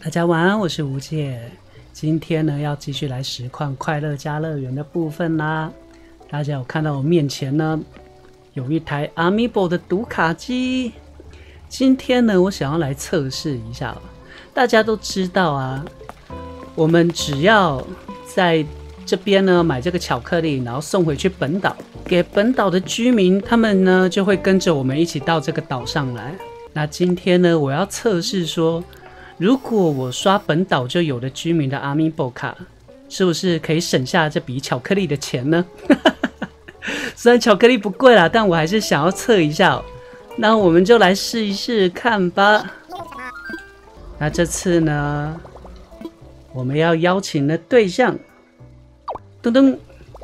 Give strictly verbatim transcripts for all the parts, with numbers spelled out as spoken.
大家晚安，我是吴姐。今天呢，要继续来实况快乐家乐园的部分啦。大家有看到我面前呢，有一台 Amiibo 的读卡机。今天呢，我想要来测试一下。大家都知道啊，我们只要在这边呢买这个巧克力，然后送回去本岛，给本岛的居民，他们呢就会跟着我们一起到这个岛上来。那今天呢，我要测试说，如果我刷本岛就有的居民的 Amiibo 卡，是不是可以省下这笔巧克力的钱呢？虽然巧克力不贵啦，但我还是想要测一下哦。那我们就来试一试看吧。那这次呢，我们要邀请的对象，噔噔，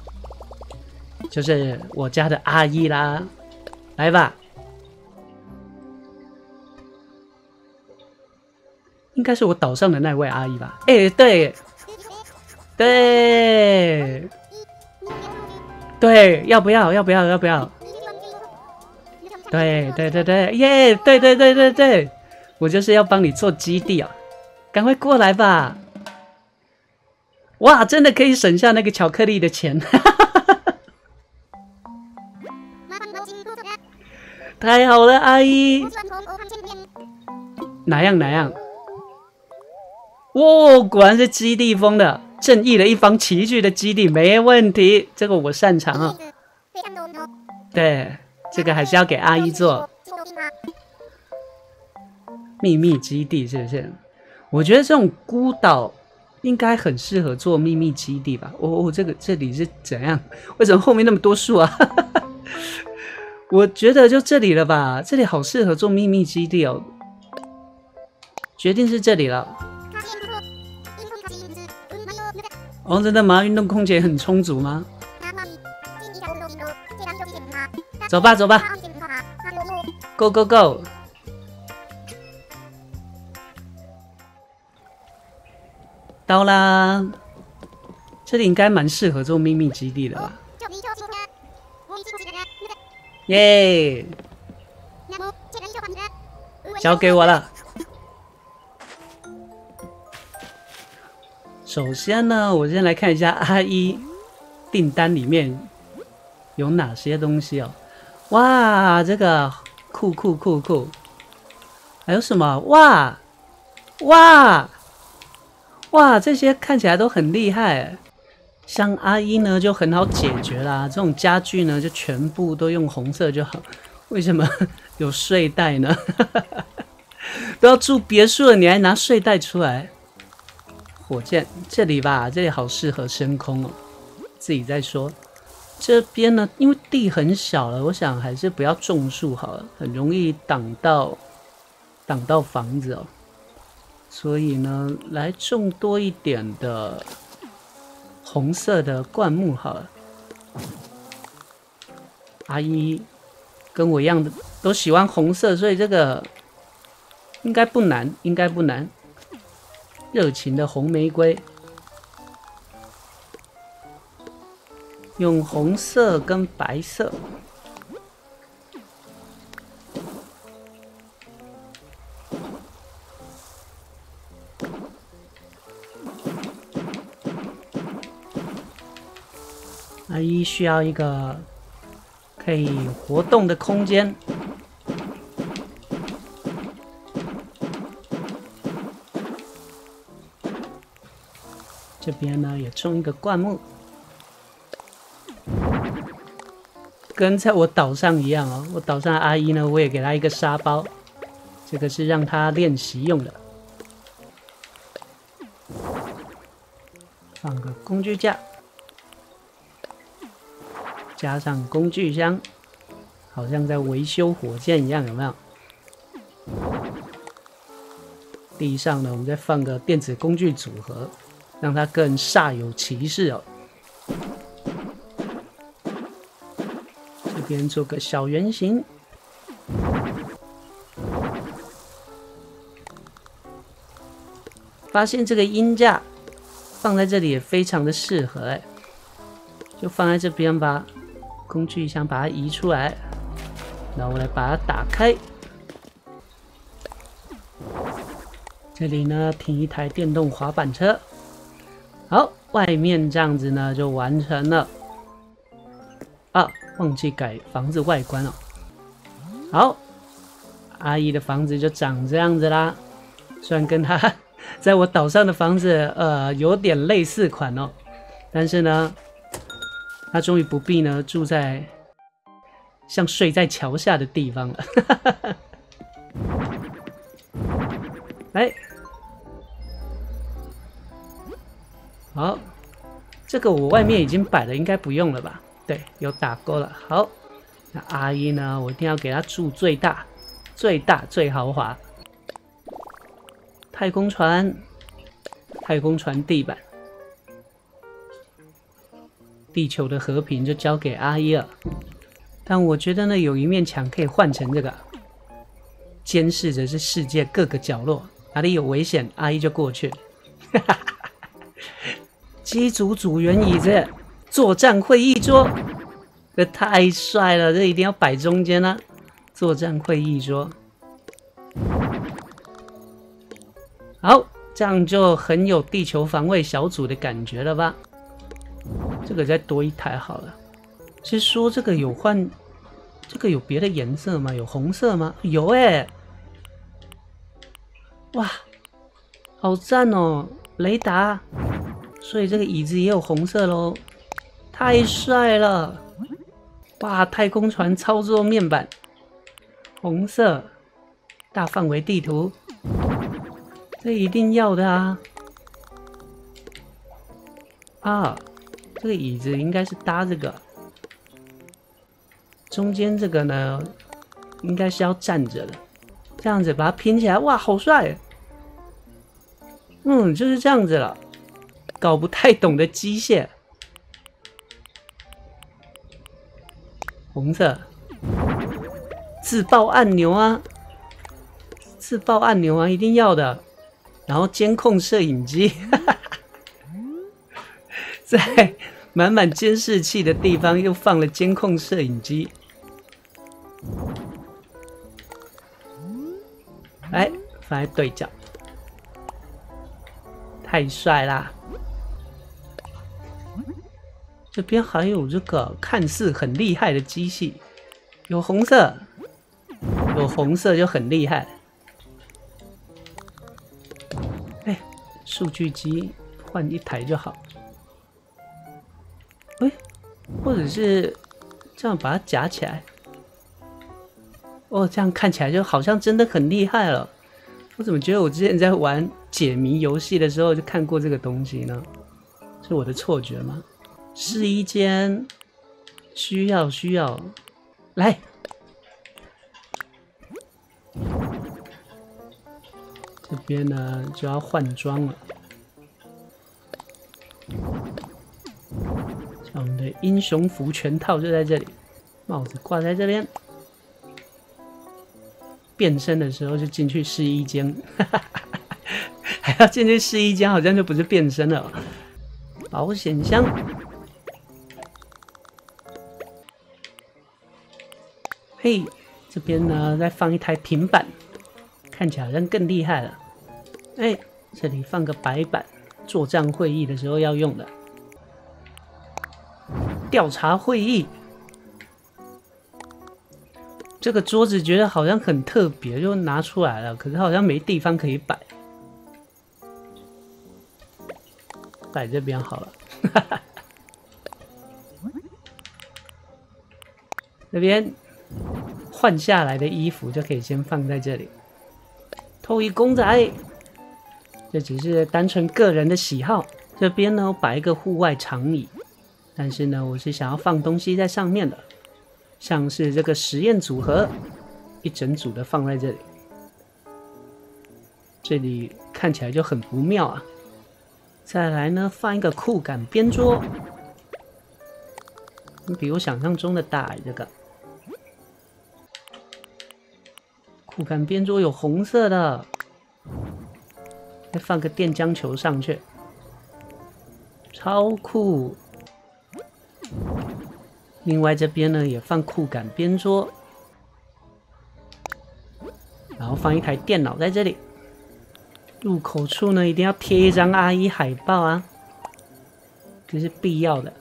就是我家的阿姨啦，来吧。应该是我岛上的那位阿姨吧？哎、欸，对，对，对，要不要？要不要？要不要？对对对对，耶！对对对对对，我就是要帮你做基地啊，赶快过来吧！哇，真的可以省下那个巧克力的钱，太好了，阿姨。哪样哪样？哇、哦，果然是基地风的，正义的一方齐聚的基地，没问题，这个我擅长啊。对，这个还是要给阿姨做。秘密基地是不是？我觉得这种孤岛应该很适合做秘密基地吧？哦哦，这个这里是怎样？为什么后面那么多树啊？我觉得就这里了吧，这里好适合做秘密基地哦。决定是这里了。哦，真的吗？运动空间很充足吗？走吧，走吧 ，Go Go Go！ 到啦，这里应该蛮适合做秘密基地的吧？耶！交给我了。首先呢，我先来看一下阿姨订单里面有哪些东西哦。哇，这个酷酷酷酷！还有什么？哇哇哇！这些看起来都很厉害。像阿姨呢，就很好解决啦。这种家具呢，就全部都用红色就好。为什么有睡袋呢？都要住别墅了，你还拿睡袋出来？火箭这里吧，这里好适合升空哦。自己再说。这边呢，因为地很小了，我想还是不要种树好了，很容易挡到挡到房子哦。所以呢，来种多一点的红色的灌木好了。阿姨跟我一样的都喜欢红色，所以这个应该不难，应该不难。热情的红玫瑰，用红色跟白色，阿姨需要一个可以活动的空间。这边呢也种一个灌木，跟在我岛上一样哦。我岛上的阿姨呢，我也给她一个沙包，这个是让她练习用的。放个工具架，加上工具箱，好像在维修火箭一样，有没有？地上呢，我们再放个电子工具组合。让它更煞有其事哦。这边做个小圆形，发现这个鹰架放在这里也非常的适合哎，就放在这边吧。工具箱把它移出来，然后我来把它打开。 这里呢停一台电动滑板车。好，外面这样子呢就完成了。啊，忘记改房子外观了。好，阿姨的房子就长这样子啦。虽然跟她在我岛上的房子呃有点类似款哦，但是呢，她终于不必呢住在像睡在桥下的地方了。来，好，这个我外面已经摆了，应该不用了吧？对，有打勾了。好，那阿姨呢？我一定要给她住最大、最大、最豪华太空船，太空船地板，地球的和平就交给阿姨了。但我觉得呢，有一面墙可以换成这个，监视着这世界各个角落，哪里有危险，阿姨就过去。机组组员椅子。作战会议桌，这太帅了，这一定要摆中间啊！作战会议桌，好，这样就很有地球防卫小组的感觉了吧？这个再多一台好了。是说这个有换，这个有别的颜色吗？有红色吗？有哎、欸！哇，好赞哦！雷达，所以这个椅子也有红色咯。太帅了！哇，太空船操作面板，红色，大范围地图，这一定要的啊！啊，这个椅子应该是搭这个，中间这个呢，应该是要站着的，这样子把它拼起来，哇，好帅！嗯，就是这样子了，搞不太懂的机械。红色，自爆按钮啊，自爆按钮啊，一定要的。然后监控摄影机，在满满监视器的地方又放了监控摄影机。来，放在对角，太帅啦！这边还有这个看似很厉害的机器，有红色，有红色就很厉害。哎，数据机换一台就好。哎，或者是这样把它夹起来。哦，这样看起来就好像真的很厉害了。我怎么觉得我之前在玩解谜游戏的时候就看过这个东西呢？是我的错觉吗？试衣间需要需要，来，这边呢就要换装了。像我们的英雄服全套就在这里，帽子挂在这边。变身的时候就进去试衣间，还要进去试衣间，好像就不是变身了。保险箱。嘿，这边呢再放一台平板，看起来好像更厉害了。哎，这里放个白板，作战会议的时候要用的。调查会议，这个桌子觉得好像很特别，就拿出来了，可是好像没地方可以摆，摆这边好了。这边。换下来的衣服就可以先放在这里。偷衣公仔，这只是单纯个人的喜好。这边呢摆一个户外长椅，但是呢我是想要放东西在上面的，像是这个实验组合，一整组的放在这里。这里看起来就很不妙啊。再来呢放一个酷感边桌，比我想象中的大这个。酷感边桌有红色的，再放个电浆球上去，超酷！另外这边呢也放酷感边桌，然后放一台电脑在这里。 入口处呢，一定要贴一张阿姨海报啊，这是必要的。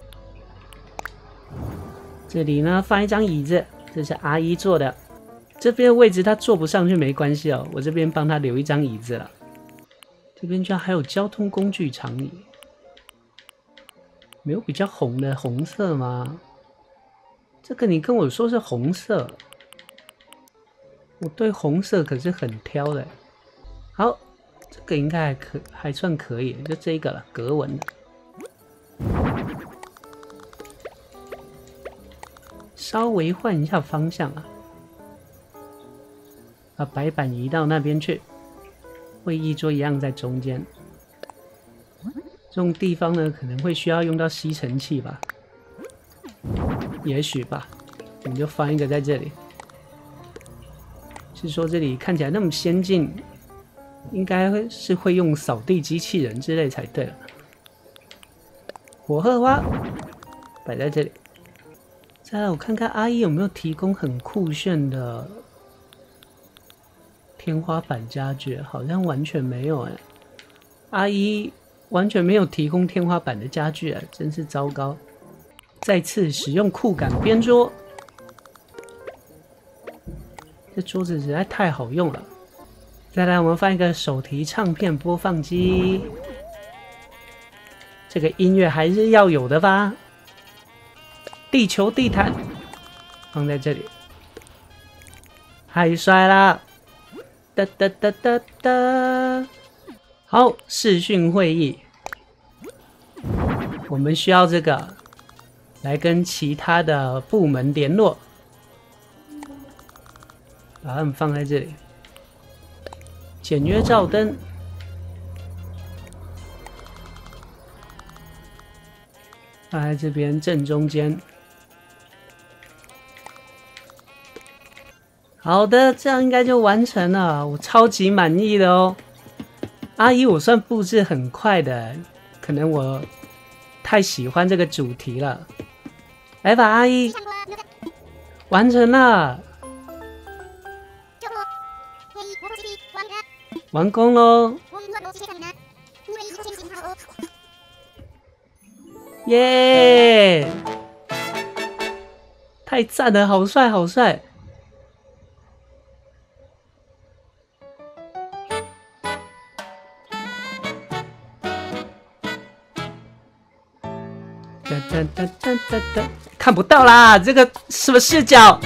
这里呢，放一张椅子，这是阿姨坐的。这边的位置她坐不上去没关系哦，我这边帮她留一张椅子了。这边居然还有交通工具长椅，没有比较红的红色吗？这个你跟我说是红色，我对红色可是很挑的。好，这个应该还可还算可以，就这个了，格纹的。稍微换一下方向啊，把白板移到那边去，会议桌一样在中间。这种地方呢，可能会需要用到吸尘器吧，也许吧。我们就放一个在这里。是说这里看起来那么先进，应该会是会用扫地机器人之类才对了。火鹤花摆在这里。再来，我看看阿姨有没有提供很酷炫的天花板家具，好像完全没有哎。阿姨完全没有提供天花板的家具哎，真是糟糕。再次使用酷感边桌，这桌子实在太好用了。再来，我们放一个手提唱片播放机，这个音乐还是要有的吧。地球地毯放在这里，太帅啦！哒哒哒哒哒。好，视讯会议，我们需要这个来跟其他的部门联络，把它们放在这里。简约照灯，放在这边正中间。好的，这样应该就完成了，我超级满意的哦。阿姨，我算布置很快的，可能我太喜欢这个主题了。来吧，阿姨，完成了，完工喽！耶！太赞了，好帅，好帅！哒哒哒哒哒哒，看不到啦，这个什么视角？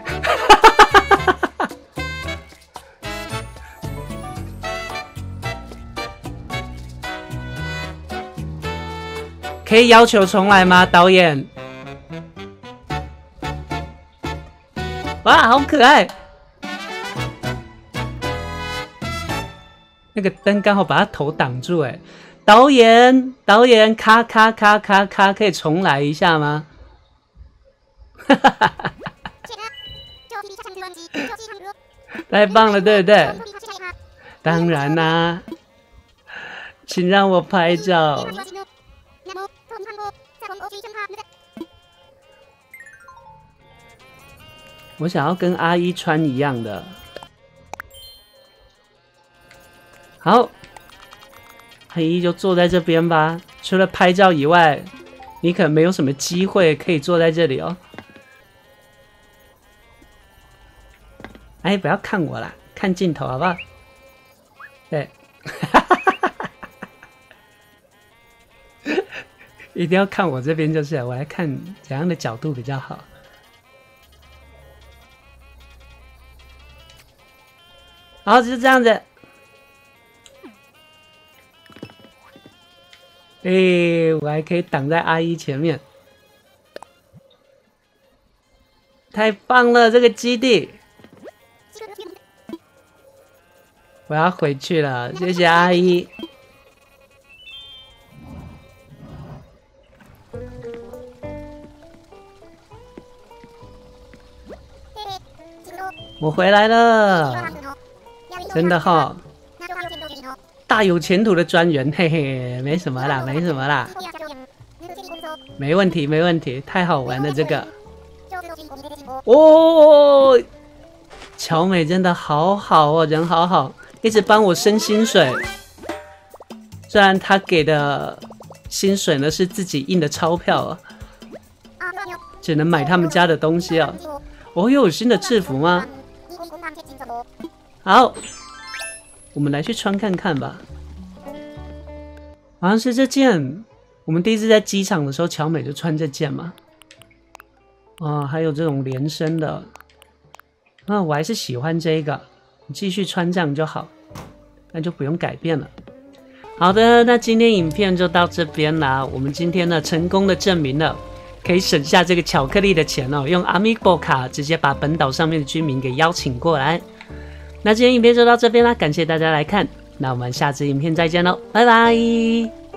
可以要求重来吗，导演？哇，好可爱！那个灯刚好把他头挡住，哎。导演，导演，咔咔咔咔咔，可以重来一下吗？太棒了，对不对？当然啦、啊，请让我拍照。我想要跟阿姨穿一样的。好。阿姨就坐在这边吧，除了拍照以外，你可能没有什么机会可以坐在这里哦。哎，不要看我啦，看镜头好不好？对，一定要看我这边就是，我来看怎样的角度比较好。好，就是这样子。哎、欸，我还可以挡在阿姨前面，太棒了！这个基地，我要回去了，谢谢阿姨。我回来了，真的哈。大有前途的专员，嘿嘿，没什么啦，没什么啦，没问题，没问题，太好玩了这个。哦，乔美真的好好哦，人好好。哎， 一直帮我升薪水。虽然他给的薪水呢是自己印的钞票啊，只能买他们家的东西啊。我又有新的制服吗？好，我们来去穿看看吧。好像是这件，我们第一次在机场的时候，乔美就穿这件嘛。啊，还有这种连身的，那我还是喜欢这个，你继续穿这样就好，那就不用改变了。好的，那今天影片就到这边啦。我们今天呢，成功的证明了可以省下这个巧克力的钱哦，用 Amiibo 卡直接把本岛上面的居民给邀请过来。那今天影片就到这边啦，感谢大家来看，那我们下次影片再见喽，拜拜。